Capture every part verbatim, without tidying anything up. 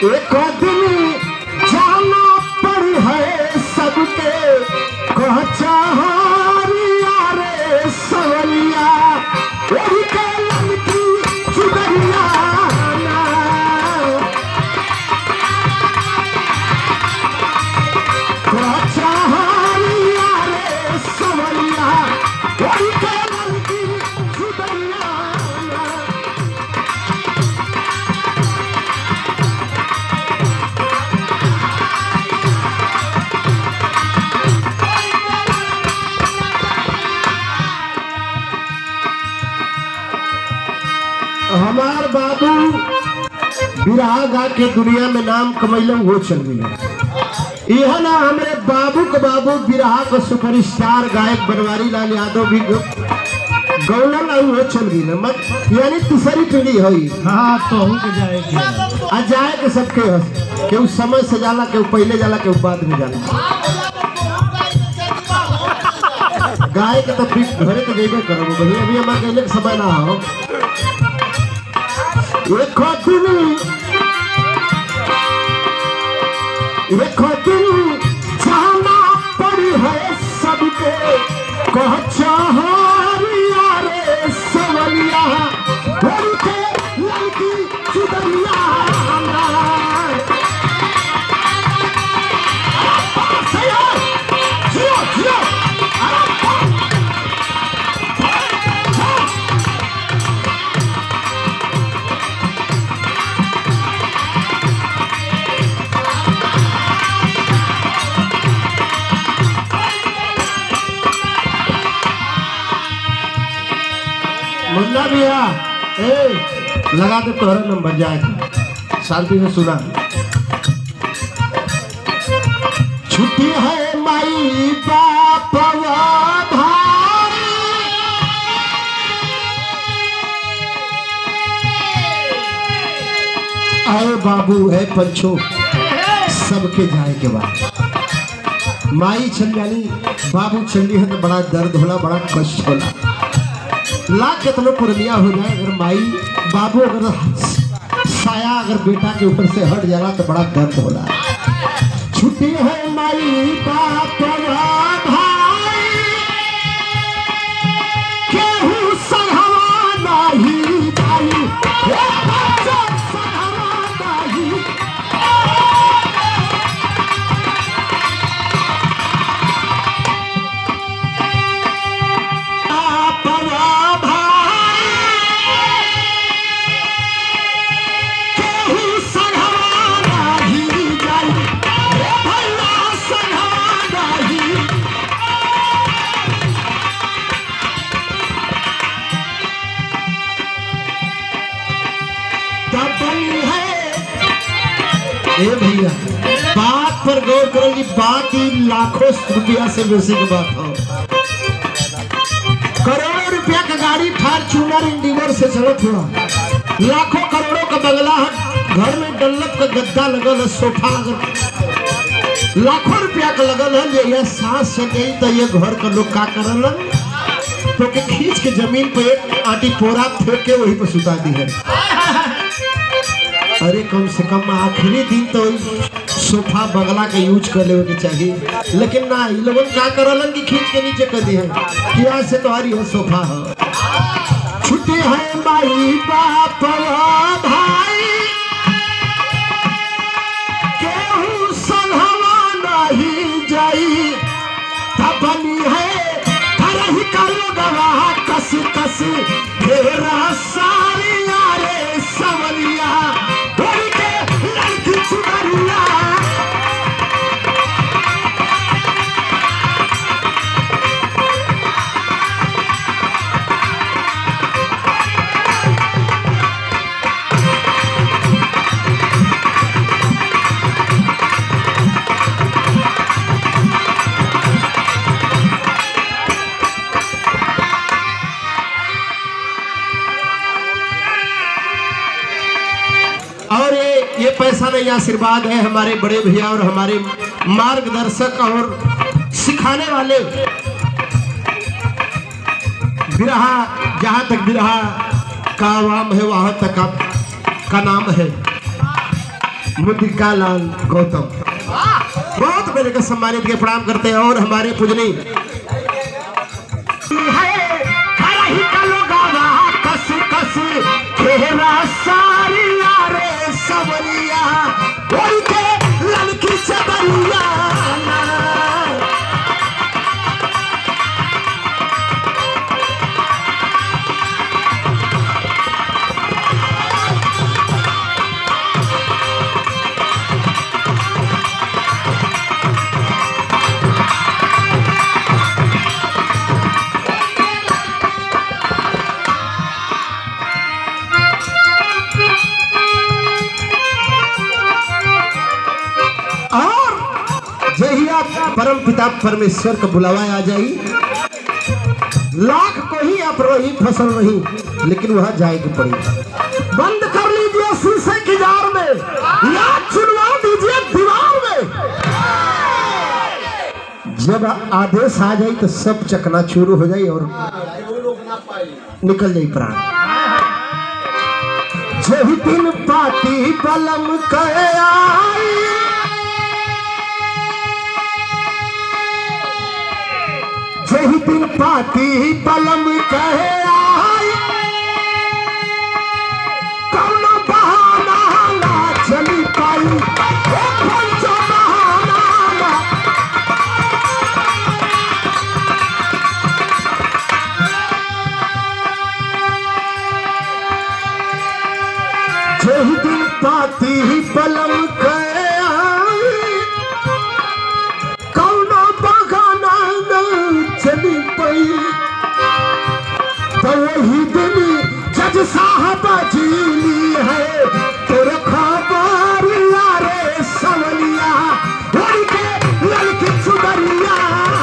एक दिन जाना पड़ी है सबके कहचा रे सवलिया उनके लड़की चुदरिया कहचा रे सवलिया उनके लड़की चुदरिया। हमार बाबू बिरहा गा के दुनिया में नाम कमैले वो चल गई। यह ना हमारे बाबू के बाबू बिरहा को सुपरस्टार गायक बनवारी लाल यादव भी गौलन वो चल गई ना मत यानी तीसरी पीढ़ी हुई। हाँ तो के जाए आ जाए के सबके केहू समय से जाला केहू पहले जाला केहू बाद में जाला। गाय के तो घरे तो जेबे करो भैया अभी हमारे कहले के समय ना हो। एक दिन एक दिन जाना पड़ी है सबके कहचा रे सवलिया उनके लड़की चुदरिया। जियो जियो मुन्ना भैया ए लगा दे तोहरा नंबर जाए शांति से सुना। छुट्टी है माई बाप भाई आए बाबू है पंचो सबके जाए के बाद माई चल जानी बाबू चल है तो बड़ा दर्द होला बड़ा कष्ट होला। लाख कितना पुरनिया हो जाए अगर माई बाबू अगर साया अगर बेटा के ऊपर से हट जाला तो बड़ा दर्द होला। छुट्टी है माई बाप भाई केहू संगवा नहीं जाई ए भैया बात पर गौर करो कि बात ही लाखों रुपया से बेसी की बात हो। करोड़ों रुपया का गाड़ी फॉर्च्यूनर इंडिवर से चलत हुआ लाखों करोड़ों का बंगला है घर में डल्लप का गद्दा लगल है सोफा लगल लाखों रुपया का लगल है। ये सांस से गई तो ये घर का लोग का करल तो के खींच के जमीन पे एक आटी पोरा फेंक के वहीं पर सुता दी है। अरे कम से कम आखिरी दिन तो सोफा बगला का यूज कर ले के चाहिए लेकिन ना ये लोगों क्या करलन कि खींच के नीचे कर दी है कि आज से तुम्हारी है सोफा है। छुट्टी है माई बाप भाई केहू संगवा नहीं जाई तबनी है धरही का लोगवा कस कस घेरा सारी यारे सवलिया और ये ये पैसा नहीं आशीर्वाद है हमारे बड़े भैया और हमारे मार्गदर्शक और सिखाने वाले बिरहा जहाँ तक बिरहा का आवाम है वहाँ तक आप का नाम है। मुदिका लाल गौतम बहुत मेरे को सम्मानित के प्रणाम करते हैं। और हमारे पूजनी परम पिता परमेश्वर का बुलावा आ जाई, लाख को ही आप रही फसल रही, लेकिन वहां जाएगी पड़ी। बंद कर लीजिए शीशे की जार में, या चुनवा दीजिए दीवार में। जब आदेश आ जाए तो सब चकनाचूर हो जाए और निकल जाए प्राण। जही दिन पाती बलम कहे आई, जही दिन पाती बलम कहे आई, कौन बहाना ना चली पाई, कौन सा बहाना ना। जही दिन पाती बलम कहे आई, कौन बहाना चली पई, तो वही दिन जज साहब जीली है, तेरे खबर यारे सवलिया उनके लड़की चुदरिया।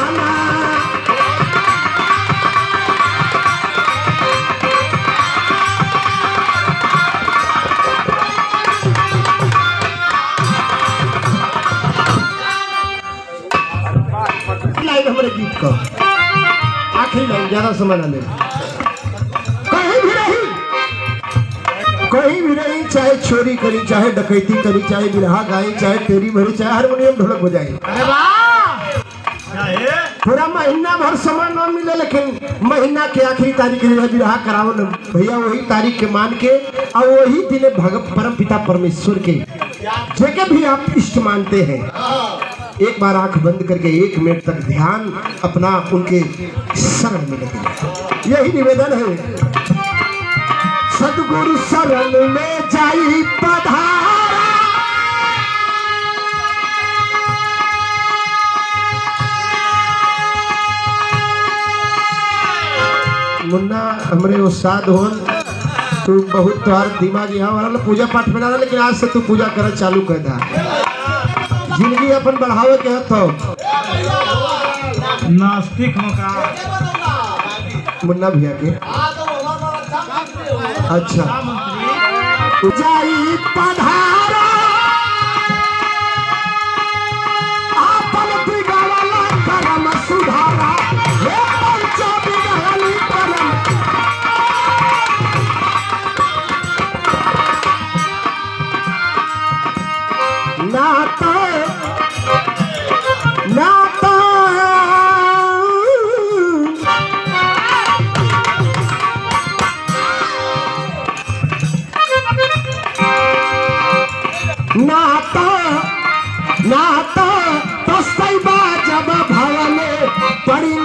लाइन हमारे गीत का आखिरी लाइन, ज्यादा समय ना ले। कहीं भी रही, कहीं भी रही, चाहे चोरी करी, चाहे डकैती करी, चाहे बिरहा गाई, चाहे तेरी भरी, चाहे हारमोनियम ढोलक बजाई। अरे वाह, पूरा महीना भर समय ना मिले, लेकिन महीना के आखिरी तारीख में बिरहा करावल भैया वही तारीख के मान के, और वही दिन भगत परम पिता परमेश्वर के जगह भी आप इष्ट मानते हैं। एक बार आंख बंद करके एक मिनट तक ध्यान अपना उनके शरण में लगे, यही निवेदन है। सदगुरु शरण में जाई पधारा, मुन्ना हमरे उस्ताद हो, तू बहुत तोहार दिमाग यहाँ वाला पूजा पाठ में ना, लेकिन आज से तू पूजा कर चालू कर दा, जिंदगी अपन बढ़ावे के तो नास्तिक का मुन्ना भैया के। अच्छा जाई पधारा, आपन बिगड़ला करम सुधारा, हे पंच बिगड़ली करम। नाता नाता नाता नाता पस्तैबा जब भवन पड़ी